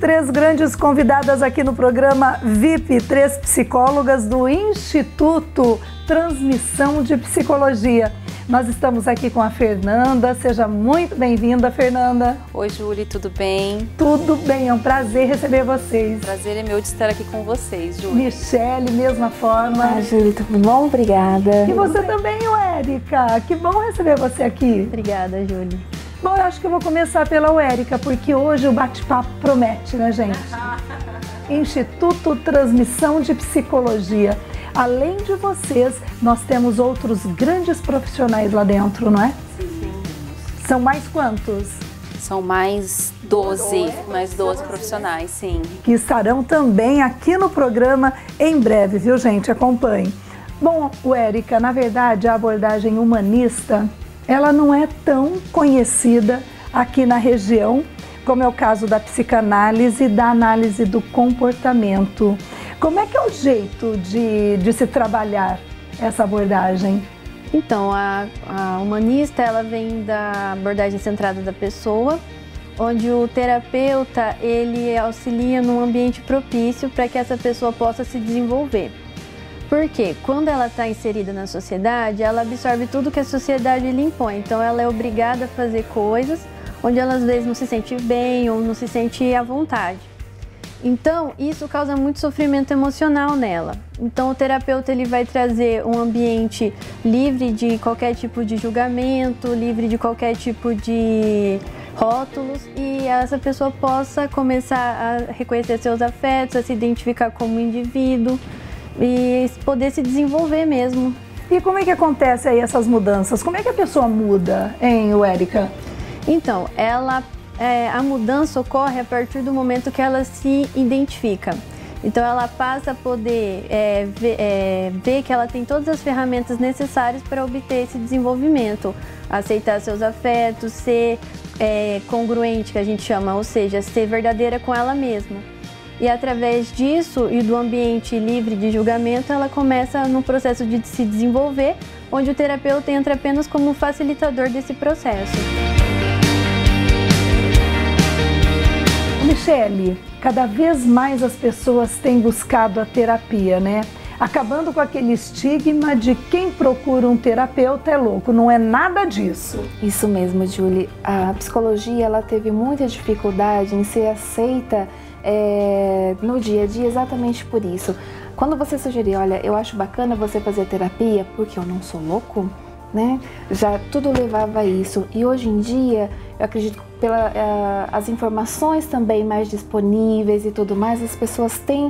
três grandes convidadas aqui no programa VIP, três psicólogas do Instituto Transmissão de Psicologia. Nós estamos aqui com a Fernanda, seja muito bem-vinda, Fernanda. Oi, Júlia, tudo bem? Tudo bem, é um prazer receber vocês. Prazer é meu de estar aqui com vocês, Júlia. Michele, mesma forma. Júlia, tudo bom? Obrigada. E você também, Érica, que bom receber você aqui. Obrigada, Júlia. Bom, eu acho que eu vou começar pela Érica, porque hoje o bate-papo promete, né, gente? Instituto Transmissão de Psicologia. Além de vocês, nós temos outros grandes profissionais lá dentro, não é? Sim. São mais quantos? São mais 12 profissionais, sim. Que estarão também aqui no programa em breve, viu, gente? Acompanhe. Bom, Érica, na verdade, a abordagem humanista, ela não é tão conhecida aqui na região, como é o caso da psicanálise e da análise do comportamento. Como é que é o jeito de se trabalhar essa abordagem? Então, a humanista, ela vem da abordagem centrada da pessoa, onde o terapeuta, ele auxilia num ambiente propício para que essa pessoa possa se desenvolver. Porque quando ela está inserida na sociedade, ela absorve tudo que a sociedade lhe impõe. Então, ela é obrigada a fazer coisas onde ela às vezes não se sente bem ou não se sente à vontade. Então, isso causa muito sofrimento emocional nela. Então, o terapeuta ele vai trazer um ambiente livre de qualquer tipo de julgamento, livre de qualquer tipo de rótulos, e essa pessoa possa começar a reconhecer seus afetos, a se identificar como indivíduo e poder se desenvolver mesmo. E como é que acontece aí essas mudanças? Como é que a pessoa muda, hein, Érica? Então, a mudança ocorre a partir do momento que ela se identifica. Então, ela passa a poder ver que ela tem todas as ferramentas necessárias para obter esse desenvolvimento, aceitar seus afetos, ser congruente, que a gente chama, ou seja, ser verdadeira com ela mesma. E através disso e do ambiente livre de julgamento, ela começa no processo de se desenvolver, onde o terapeuta entra apenas como facilitador desse processo. Michele, cada vez mais as pessoas têm buscado a terapia, né? Acabando com aquele estigma de quem procura um terapeuta é louco, não é nada disso. Isso mesmo, Julie. A psicologia ela teve muita dificuldade em ser aceita no dia a dia exatamente por isso. Quando você sugeriu, olha, eu acho bacana você fazer terapia porque eu não sou louco, né? Já tudo levava a isso. E hoje em dia, eu acredito que as informações também mais disponíveis e tudo mais, as pessoas têm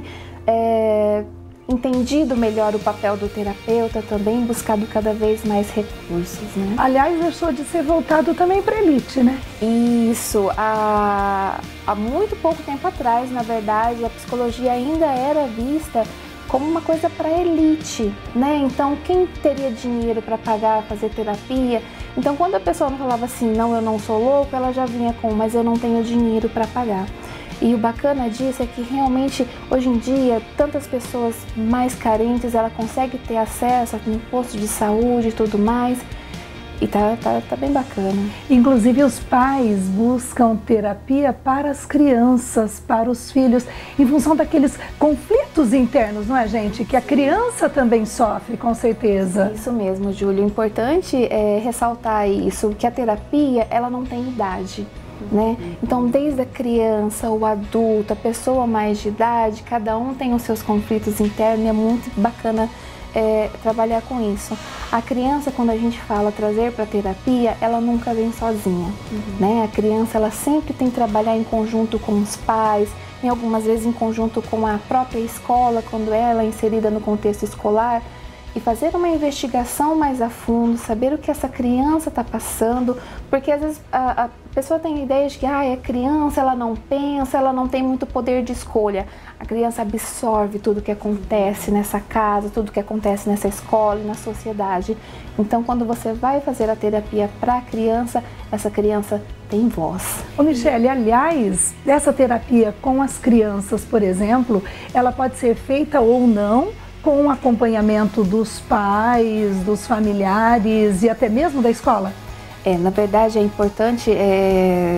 entendido melhor o papel do terapeuta, também buscado cada vez mais recursos, né? Aliás, deixou de ser voltado também para a elite, né? Isso. Há muito pouco tempo atrás, na verdade, a psicologia ainda era vista como uma coisa para elite, né? Então, quem teria dinheiro para pagar, fazer terapia? Então, quando a pessoa não falava assim, não, eu não sou louco, ela já vinha com, mas eu não tenho dinheiro para pagar. E o bacana disso é que realmente, hoje em dia, tantas pessoas mais carentes, ela consegue ter acesso a um posto de saúde e tudo mais. E tá bem bacana. Inclusive os pais buscam terapia para as crianças, para os filhos, em função daqueles conflitos internos, não é, gente? Que a criança também sofre, com certeza. Isso mesmo, Júlia. O importante é ressaltar isso, que a terapia, ela não tem idade, né? Então, desde a criança, o adulto, a pessoa mais de idade, cada um tem os seus conflitos internos e é muito bacana trabalhar com isso. A criança, quando a gente fala trazer para terapia, ela nunca vem sozinha, né? A criança, ela sempre tem que trabalhar em conjunto com os pais, em algumas vezes em conjunto com a própria escola, quando ela é inserida no contexto escolar, e fazer uma investigação mais a fundo, saber o que essa criança está passando, porque às vezes a pessoa tem a ideia de que é criança, ela não pensa, ela não tem muito poder de escolha. A criança absorve tudo que acontece nessa casa, tudo que acontece nessa escola e na sociedade. Então, quando você vai fazer a terapia para a criança, essa criança tem voz. Ô Michele, aliás, essa terapia com as crianças, por exemplo, ela pode ser feita ou não com o acompanhamento dos pais, dos familiares e até mesmo da escola? Na verdade, é importante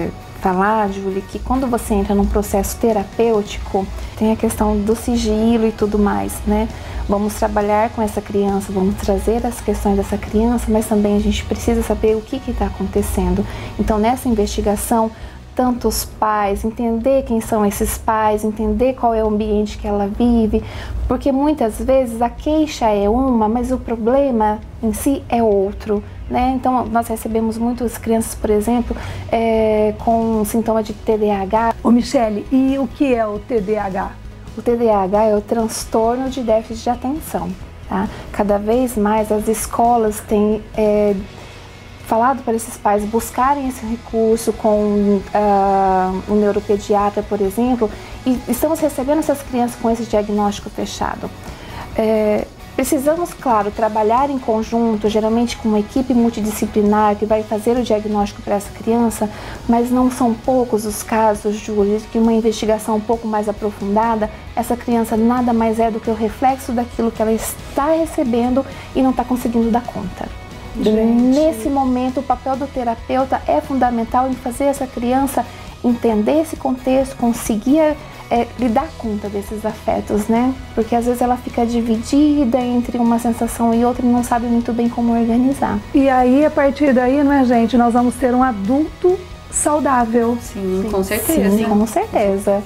falar, Julie, que quando você entra num processo terapêutico, tem a questão do sigilo e tudo mais, né? Vamos trabalhar com essa criança, vamos trazer as questões dessa criança, mas também a gente precisa saber o que está acontecendo. Então, nessa investigação, tanto os pais, entender quem são esses pais, entender qual é o ambiente que ela vive, porque muitas vezes a queixa é uma, mas o problema em si é outro, né? Então, nós recebemos muitas crianças, por exemplo, com sintoma de TDAH. Ô Michele, e o que é o TDAH? O TDAH é o transtorno de déficit de atenção, tá? Cada vez mais as escolas têm falado para esses pais buscarem esse recurso com um neuropediatra, por exemplo, e estamos recebendo essas crianças com esse diagnóstico fechado. Precisamos, claro, trabalhar em conjunto, geralmente com uma equipe multidisciplinar que vai fazer o diagnóstico para essa criança, mas não são poucos os casos, Júlia, que uma investigação um pouco mais aprofundada, essa criança nada mais é do que o reflexo daquilo que ela está recebendo e não está conseguindo dar conta. Nesse momento, o papel do terapeuta é fundamental em fazer essa criança entender esse contexto, conseguir lidar conta desses afetos, né? Porque às vezes ela fica dividida entre uma sensação e outra e não sabe muito bem como organizar. E aí, a partir daí, não é, gente? Nós vamos ter um adulto saudável. Sim, com certeza. Sim, com certeza.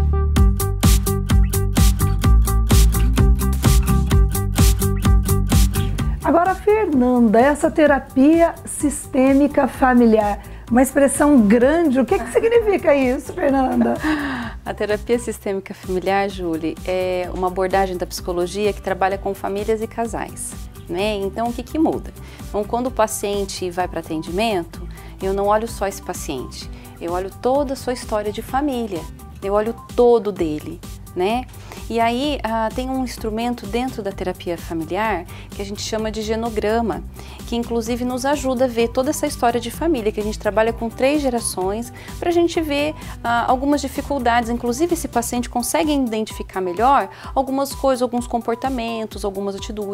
Agora, Fernanda, essa terapia sistêmica familiar, uma expressão grande, o que significa isso, Fernanda? A terapia sistêmica familiar, Julie, é uma abordagem da psicologia que trabalha com famílias e casais, né? Então, o que muda? Então, quando o paciente vai para atendimento, eu não olho só esse paciente, eu olho toda a sua história de família, eu olho todo dele, né? E aí tem um instrumento dentro da terapia familiar que a gente chama de genograma, que inclusive nos ajuda a ver toda essa história de família, que a gente trabalha com 3 gerações, para a gente ver algumas dificuldades, inclusive esse paciente consegue identificar melhor algumas coisas, alguns comportamentos, algumas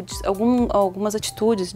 atitudes,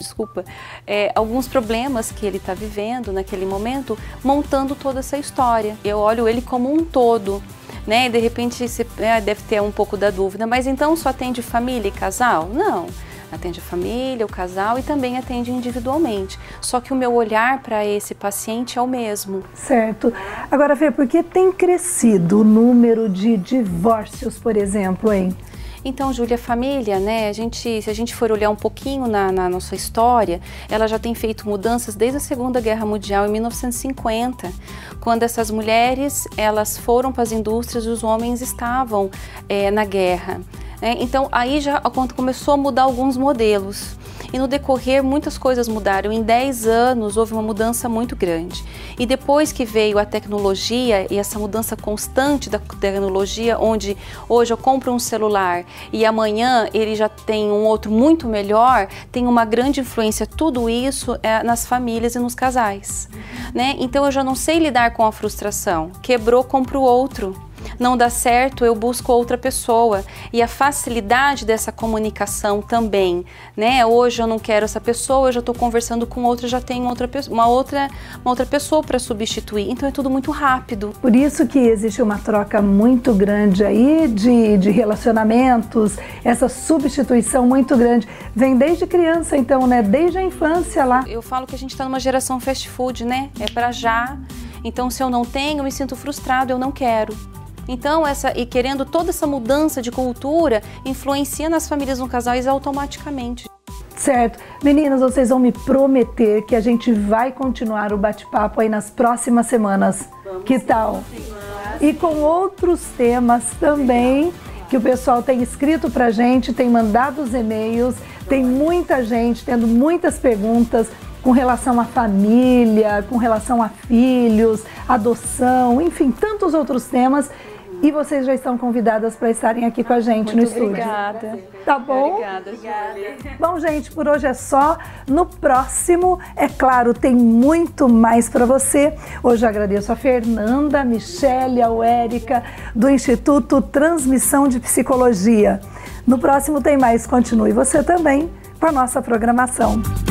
alguns problemas que ele está vivendo naquele momento, montando toda essa história. Eu olho ele como um todo, né? De repente você deve ter um pouco da dúvida, mas então só atende família e casal? Não, atende a família, o casal e também atende individualmente. Só que o meu olhar para esse paciente é o mesmo. Certo. Agora, Fê, por que tem crescido o número de divórcios, por exemplo, hein? Então, Júlia, a família, né, se a gente for olhar um pouquinho na nossa história, ela já tem feito mudanças desde a Segunda Guerra Mundial, em 1950, quando essas mulheres, elas foram para as indústrias e os homens estavam na guerra. Então, aí já quando começou a mudar alguns modelos. E no decorrer, muitas coisas mudaram. Em 10 anos, houve uma mudança muito grande. E depois que veio a tecnologia e essa mudança constante da tecnologia, onde hoje eu compro um celular e amanhã ele já tem um outro muito melhor, tem uma grande influência, tudo isso nas famílias e nos casais, né? Então eu já não sei lidar com a frustração. Quebrou, compro outro. Não dá certo, eu busco outra pessoa. E a facilidade dessa comunicação também, né? Hoje eu não quero essa pessoa, eu já estou conversando com outra, já tenho uma outra pessoa para substituir. Então é tudo muito rápido. Por isso que existe uma troca muito grande aí de relacionamentos, essa substituição muito grande. Vem desde criança então, né? Desde a infância lá. Eu falo que a gente está numa geração fast food, né? É para já. Então se eu não tenho, eu me sinto frustrado, eu não quero. Então, querendo toda essa mudança de cultura, influencia nas famílias, nos casais automaticamente. Certo. Meninas, vocês vão me prometer que a gente vai continuar o bate-papo aí nas próximas semanas. Vamos, que tal? E com outros temas também, que o pessoal tem escrito pra gente, tem mandado os e-mails, tem muita gente tendo muitas perguntas com relação à família, com relação a filhos, adoção, enfim, tantos outros temas. E vocês já estão convidadas para estarem aqui com a gente no estúdio. Obrigada. Tá bom? Obrigada. Bom, gente, por hoje é só. No próximo, é claro, tem muito mais para você. Hoje eu agradeço a Fernanda, a Michele, a Érica, do Instituto Transmissão de Psicologia. No próximo tem mais. Continue você também com a nossa programação.